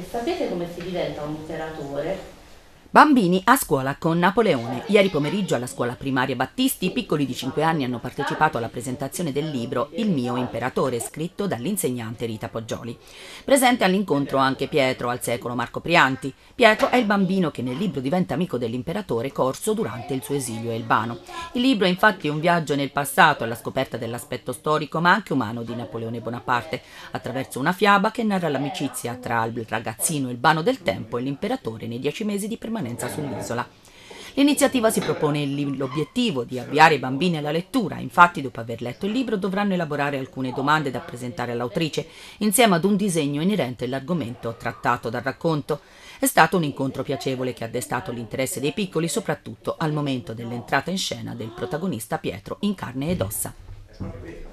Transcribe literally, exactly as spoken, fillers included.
E sapete come si diventa un imperatore? Bambini a scuola con Napoleone. Ieri pomeriggio alla scuola primaria Battisti i piccoli di cinque anni hanno partecipato alla presentazione del libro Il mio imperatore, scritto dall'insegnante Rita Poggioli. Presente all'incontro anche Pietro, al secolo Marco Prianti. Pietro è il bambino che nel libro diventa amico dell'imperatore corso durante il suo esilio a Elbano. Il libro è infatti un viaggio nel passato alla scoperta dell'aspetto storico ma anche umano di Napoleone Bonaparte, attraverso una fiaba che narra l'amicizia tra il ragazzino Elbano del tempo e l'imperatore nei dieci mesi di permanenza sull'isola. L'iniziativa si propone l'obiettivo di avviare i bambini alla lettura, infatti dopo aver letto il libro dovranno elaborare alcune domande da presentare all'autrice, insieme ad un disegno inerente all'argomento trattato dal racconto. È stato un incontro piacevole che ha destato l'interesse dei piccoli, soprattutto al momento dell'entrata in scena del protagonista Pietro in carne ed ossa.